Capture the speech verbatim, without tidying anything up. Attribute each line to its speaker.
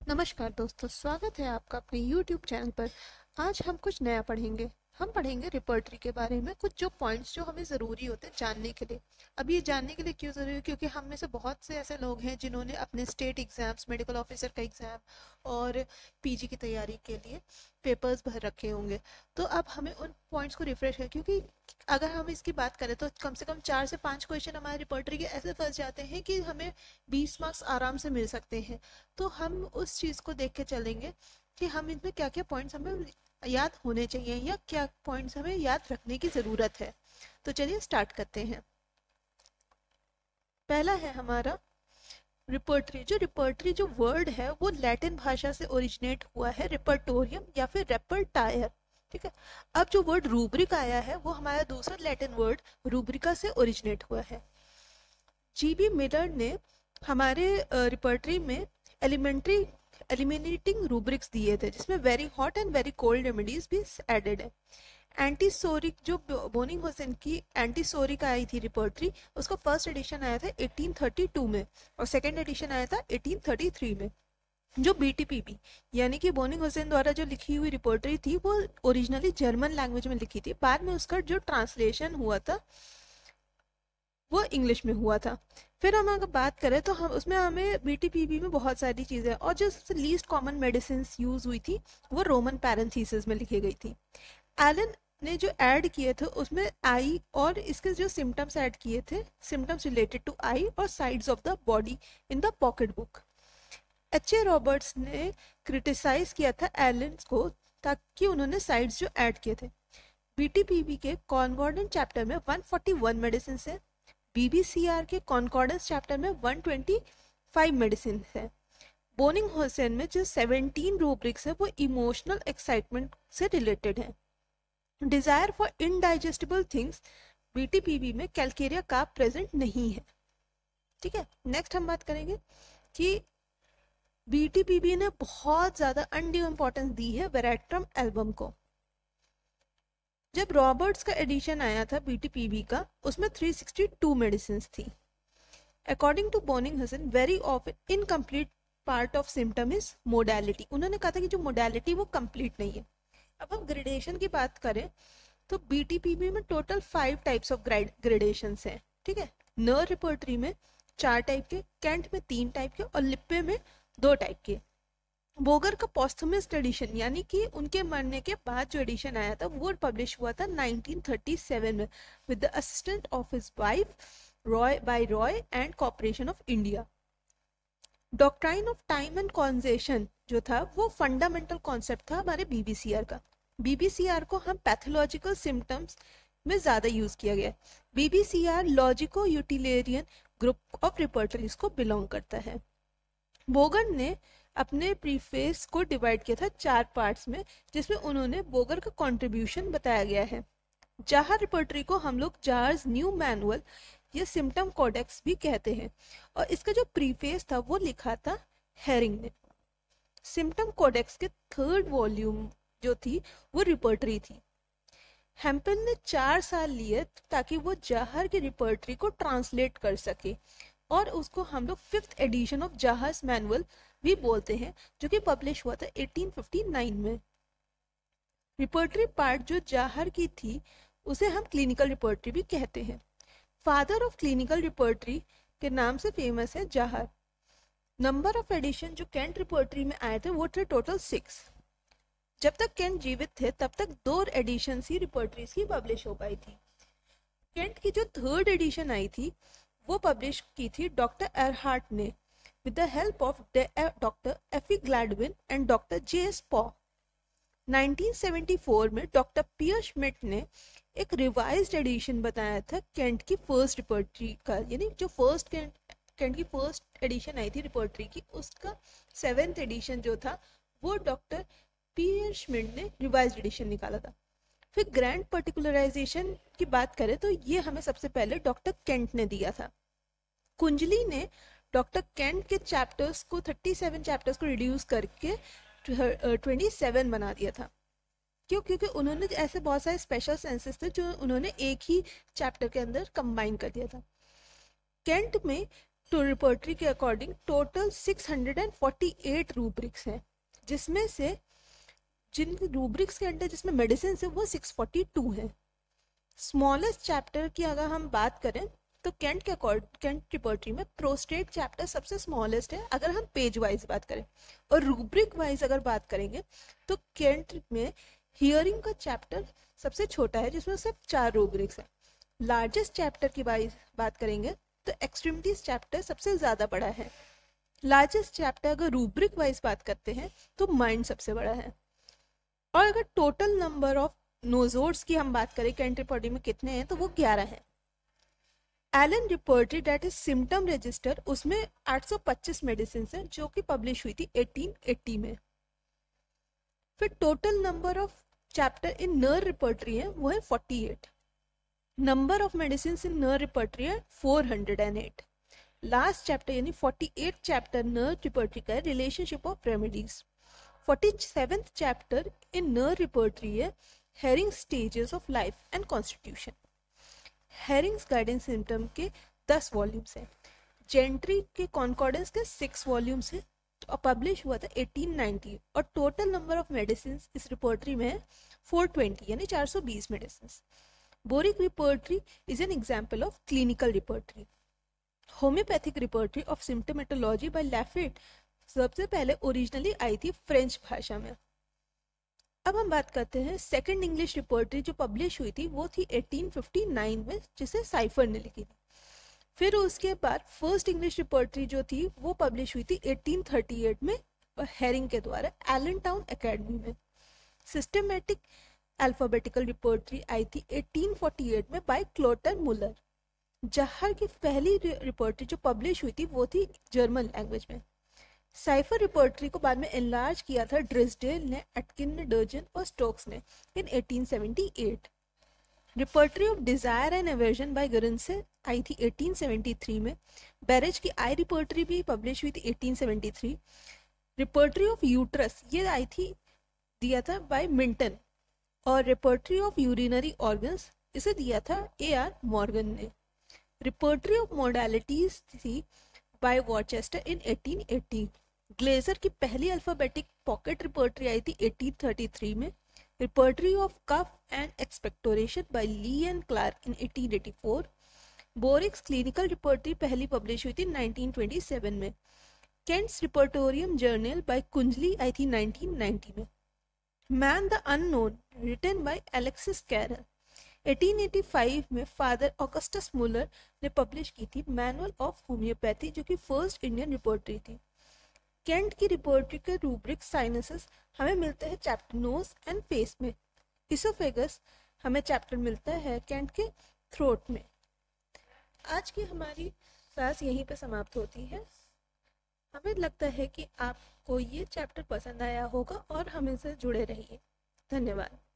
Speaker 1: नमस्कार दोस्तों, स्वागत है आपका अपने यूट्यूब चैनल पर। आज हम कुछ नया पढ़ेंगे। हम पढ़ेंगे रिपर्टरी के बारे में, कुछ जो पॉइंट्स जो हमें ज़रूरी होते हैं जानने के लिए। अब ये जानने के लिए क्यों ज़रूरी है? क्योंकि हम में से बहुत से ऐसे लोग हैं जिन्होंने अपने स्टेट एग्ज़ाम्स, मेडिकल ऑफिसर का एग्ज़ाम और पीजी की तैयारी के लिए पेपर्स भर रखे होंगे। तो अब हमें उन पॉइंट्स को रिफ्रेश करें, क्योंकि अगर हम इसकी बात करें तो कम से कम चार से पाँच क्वेश्चन हमारे रिपर्टरी के ऐसे फंस जाते हैं कि हमें बीस मार्क्स आराम से मिल सकते हैं। तो हम उस चीज़ को देख के चलेंगे कि हम इसमें क्या क्या पॉइंट्स हमें याद होने चाहिए या क्या पॉइंट्स हमें याद रखने की ज़रूरत है। तो चलिए स्टार्ट करते हैं। पहला है हमारा रिपर्टरी। जो रिपर्टरी जो वर्ड है वो लैटिन भाषा से ओरिजिनेट हुआ है, रिपर्टोरियम या फिर रेपर्टायर। ठीक है। अब जो वर्ड रूब्रिक आया है वो हमारा दूसरा लैटिन वर्ड रूब्रिका से ओरिजिनेट हुआ है। जीबी मिलर ने हमारे रिपर्टरी में एलिमेंट्री एलिमिनेटिंग रूब्रिक्स दिए थे, जिसमें very hot and very cold remedies भी एडेड है। एंटीसोरिक जो बोनिंग हुसैन की एंटीसोरिक आई थी रिपर्टरी, उसका फर्स्ट एडिशन आया था अठारह सौ बत्तीस में और सेकंड एडिशन आया था अठारह सौ तैंतीस में। जो बीटीपीबी यानी कि बोनिंग हुसैन द्वारा जो लिखी हुई रिपोर्टरी थी वो ओरिजिनली जर्मन लैंग्वेज में लिखी थी। बाद में उसका जो ट्रांसलेशन हुआ था वो इंग्लिश में हुआ था। फिर हम अगर बात करें तो हम उसमें हमें बीटीपीबी में बहुत सारी चीज़ें, और जो सबसे लीस्ट कॉमन मेडिसिन यूज हुई थी वो रोमन पैरेंथीसिस में लिखी गई थी। एलन ने जो ऐड किए थे उसमें आई और इसके जो सिम्टम्स ऐड किए थे, सिम्टम्स रिलेटेड टू आई और sides of the body in the pocket book. H A Roberts ने क्रिटिसाइज किया था एलन को ताकि उन्होंने साइड्स जो ऐड किए थे। बीटीपीबी के कॉन्कॉर्डेंट चैप्टर में एक सौ इकतालीस मेडिसिन है। बीबीसीआर के कॉन्कॉर्डेंस चैप्टर में एक सौ पच्चीस मेडिसिन है। बोनिंग हुसैन में जो सत्रह रूब्रिक्स है वो इमोशनल एक्साइटमेंट से रिलेटेड है। Desire for indigestible things BTPB में कैलकेरिया का प्रेजेंट नहीं है। ठीक है। नेक्स्ट हम बात करेंगे कि बीटीपीबी ने बहुत ज्यादा अनड्यू इंपॉर्टेंस दी है वेरेट्रम एल्बम को। जब रॉबर्ट्स का एडिशन आया था बीटीपीबी का, उसमें तीन सौ बासठ मेडिसिन थी। According to Boenninghausen, very often incomplete part of symptom is modality. उन्होंने कहा था कि जो मोडालिटी वो कंप्लीट नहीं है। अब हम ग्रेडेशन की बात करें तो बीटीपीबी में total five types of gradation है। ठीक है। नर रिपर्टरी में चार टाइप के, कैंट में तीन टाइप के और लिप्पे में दो टाइप के। बोगर का पॉस्थुमस एडिशन यानी कि उनके मरने के बाद जो एडिशन आया था वो पब्लिश हुआ था उन्नीस सौ सैंतीस में with the assistant of his wife Roy by Roy and corporation of India. Doctrine of time and congestion जो था वो फंडामेंटल कॉन्सेप्ट था हमारे बीबीसीआर का। बीबीसीआर को हम पैथोलॉजिकल सिम्टम्स में ज्यादा यूज किया गया। BBCR logico utilitarian group of repertories को बिलोंग करता है। बोगर ने अपने प्रीफेस को डिवाइड किया था चार पार्ट्स में, जिसमें उन्होंने बोगर का कंट्रीब्यूशन बताया गया है। जाहर रिपर्टरी को हम लोग जार्स न्यू मैनुअल या सिम्टम कोडेक्स भी कहते हैं, और इसका जो प्रीफेस था वो लिखा था हेरिंग ने। सिम्टम कोडेक्स के थर्ड वॉल्यूम जो थी वो रिपर्टरी थी। हेम्पल ने चार साल लिए ताकि वो जाहर की रिपर्टरी को ट्रांसलेट कर सके, और उसको हम लोग fifth edition of Jahr's manual भी बोलते हैं, जो कि पब्लिश हुआ था अठारह सौ उनसठ में। रिपर्टरी पार्ट जो जाहर की थी उसे हम क्लिनिकल रिपर्टरी भी कहते हैं। फादर ऑफ क्लिनिकल रिपर्टरी के नाम से फेमस है जाहर। नंबर ऑफ एडिशन जो कैंट रिपर्टरी में आए थे वो थे टोटल सिक्स। जब तक कैंट जीवित थे तब तक दो एडिशन ही रिपर्टरीज की पब्लिश हो पाई थी। कैंट की जो थर्ड एडिशन आई थी वो पब्लिश की थी डॉक्टर एरहार्ट ने with the help of doctor F E Gladwin and doctor J S Paw. उन्नीस सौ चौहत्तर में डॉक्टर पियर श्मिट ने एक रिवाइज्ड एडिशन बताया था कैंट की फर्स्ट रिपर्टरी का, यानी जो फर्स्ट कैंट कैंट की फर्स्ट एडिशन आई थी रिपर्टरी की, उसका सेवेंथ एडिशन जो था वो डॉक्टर पियर श्मिट ने रिवाइज्ड एडिशन निकाला था। फिर ग्रैंड पर्टिकुलराइजेशन की बात करें तो ये हमें सबसे पहले डॉक्टर केंट ने दिया था। कुंजली ने डॉक्टर केंट के चैप्टर्स को सैंतीस चैप्टर्स को रिड्यूस करके सत्ताईस बना दिया था। क्यों? क्योंकि उन्होंने ऐसे बहुत सारे स्पेशल सेंसेस थे जो उन्होंने एक ही चैप्टर के अंदर कंबाइन कर दिया था। केंट में तो रिपर्टरी के according total six hundred forty eight rubrics हैं, जिसमें से जिन रूब्रिक्स के अंडर जिसमें मेडिसिन है वो सिक्स फोर्टी टू हैं। स्मॉलेस्ट चैप्टर की अगर हम बात करें तो केंट के अकॉर्ड केंट रिपर्टरी में प्रोस्टेट चैप्टर सबसे स्मॉलेस्ट है अगर हम पेज वाइज बात करें, और रूब्रिक वाइज अगर बात करेंगे तो केंट में हियरिंग का चैप्टर सबसे छोटा है जिसमें सिर्फ चार रूब्रिक्स है। लार्जेस्ट चैप्टर की बात करेंगे तो एक्सट्रीमिटीज चैप्टर सबसे ज़्यादा बड़ा है। लार्जेस्ट चैप्टर अगर रूब्रिक वाइज बात करते हैं तो माइंड सबसे बड़ा है। और अगर टोटल नंबर ऑफ नोजोड्स की हम बात करें केंट रिपर्टरी में कितने हैं तो वो ग्यारह हैं। Allen repertory that is symptom register, उसमें आठ सौ पच्चीस मेडिसिन है जो कि पब्लिश हुई थी एटीन एटी में। फिर total number of chapter in Knerr repertory है वो है forty eight. Number of medicine in Knerr repertory है four hundred eight. Last chapter यानी forty eight chapter Knerr repertory का है relationship of remedies. Forty seventh chapter in Knerr repertory है Hering stages of life and constitution. Hering's guidance symptom के दस volumes हैं। Gentry के कॉन्कॉर्डेंस के सिक्स वॉल्यूम्स हैं और पब्लिश हुआ था एटीन नाइंटी। और टोटल नंबर ऑफ मेडिसिन इस रिपोर्टरी में है फोर ट्वेंटी यानी चार सौ बीस medicine. Boericke repertory is an example of clinical repertory. Homoeopathic repertory of symptomatology by Lafitte सबसे पहले ओरिजिनली आई थी फ्रेंच भाषा में। अब हम बात करते हैं सेकंड इंग्लिश रिपोर्टरी जो पब्लिश हुई थी वो थी एटीन फिफ्टी नाइन में, जिसे साइफर ने लिखी थी। फिर उसके बाद फर्स्ट इंग्लिश रिपोर्टरी जो थी वो पब्लिश हुई थी एटीन थर्टी एट में हेरिंग के द्वारा एलन टाउन एकेडमी में। सिस्टमेटिक अल्फाबेटिकल रिपोर्टरी आई थी एटीन फोर्टी एट में बाय क्लोटर मुलर। जहर की पहली रिपोर्टरी जो पब्लिश हुई थी वो थी जर्मन लैंग्वेज में। साइफर रिपोर्टरी को बाद में एनलार्ज किया था ड्रिसडेल ने, एटकिन ने, डर्जन और स्टोक्स ने in eighteen seventy eight. Repertory of desire and aversion by Guernsey आई थी एटीन सेवेंटी थ्री में। बैरेज की आई रिपोर्टरी भी पब्लिश हुई थी eighteen seventy three. Repertory of uterus ये आई थी दिया था बाय मिंटन। और रिपोर्टरी ऑफ यूरिनरी ऑर्गन्स इसे दिया था ए आर मॉर्गन ने। रिपोर्टरी ऑफ मोडालिटीज थी by Worcester in eighteen eighty. Glazer की पहली अल्फाबेटिक पॉकेट रिपोर्टरी आई थी एटीन थर्टी थ्री में। Repertory of cough and expectoration by Lee and Clarke in eighteen eighty four. Boericke's clinical repertory पहली publish हुई थी nineteen twenty seven में। Kent's repertorium general by Kunzli आई थी nineteen ninety में। Man the unknown written by Alexis Carol eighteen eighty five में father Augustus Muller ने publish की थी मैनुअल ऑफ होम्योपैथी जो कि फर्स्ट इंडियन रिपोर्टरी थी। केंट की रिपोर्टरी के रूब्रिक साइनसेस हमें मिलते हैं चैप्टर नोज एंड फेस में। इसोफेगस हमें चैप्टर मिलता है केंट के थ्रोट में। आज की हमारी क्लास यहीं पे समाप्त होती है। हमें लगता है कि आपको ये चैप्टर पसंद आया होगा और हम इनसे जुड़े रहिए। धन्यवाद।